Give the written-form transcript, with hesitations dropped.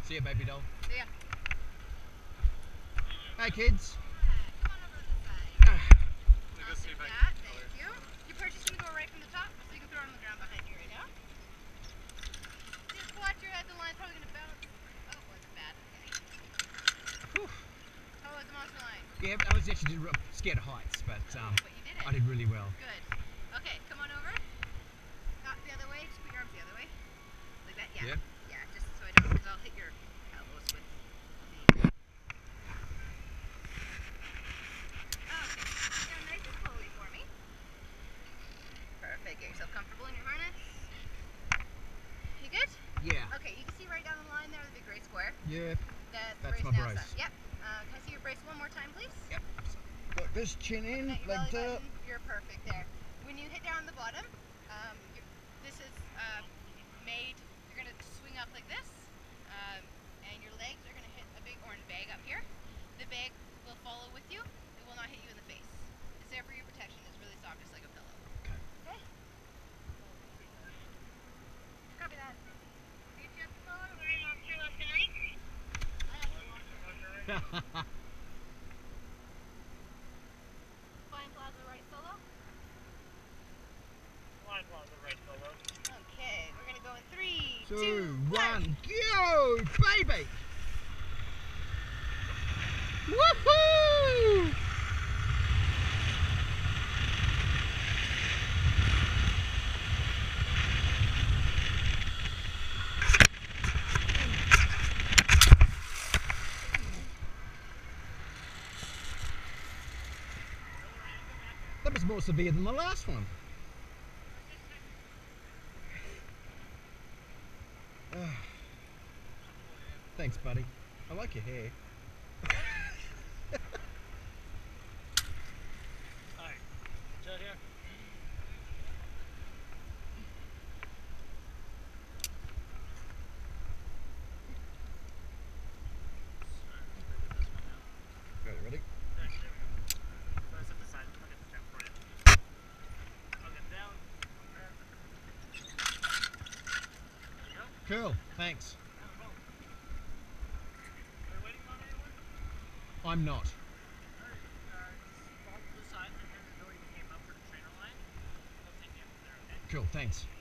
See ya, baby doll. See ya. Hey, kids. Come on over to the side. I'll take that. Thank you. Your purchase can go right from the top, so you can throw it on the ground behind you right now. Just watch your head. The line's probably going to bounce. Oh, it wasn't bad. Okay. How was the monster line? Yeah, I was actually scared of heights, but But you did it. I did really well. Good. Okay, come on over. Not the other way. Just put your arms the other way. Like that. Yeah. Yep. Yeah. Just so I don't, because I'll hit your elbows with the. Okay. Down nice and slowly for me. Perfect. Get yourself comfortable in your harness. You good? Yeah. Okay. You can see right down the line there, the big gray square. Yeah. That's That's brace my now. brace. Set. Yep. Can I see your brace one more time, please? Yep. Got this chin in, At your like belly that. button, you're perfect there. When you hit down the bottom, this is made, you're going to swing up like this, and your legs are going to hit a big orange bag up here. The bag will follow with you. It will not hit you in the face. It's there for your protection. It's really soft, just like a pillow. Okay. Okay? Copy that. You just follow right on through left and right. Flying Plaza right solo. Flying Plaza right solo. Okay, we're gonna go in 3, 2, 2, 1, go, baby! Woohoo! That was more severe than the last one. Thanks, buddy. I like your hair. Hi. Judd here. Ready, ready? There we go. So I set the side. I'll get the strap for you. I'll get down. There you go. Cool, thanks. Are you waiting on anyone? I'm not. Alright, just follow the sides and here's the door you came up for the trainer line. I'll take you up there, okay? Cool, thanks.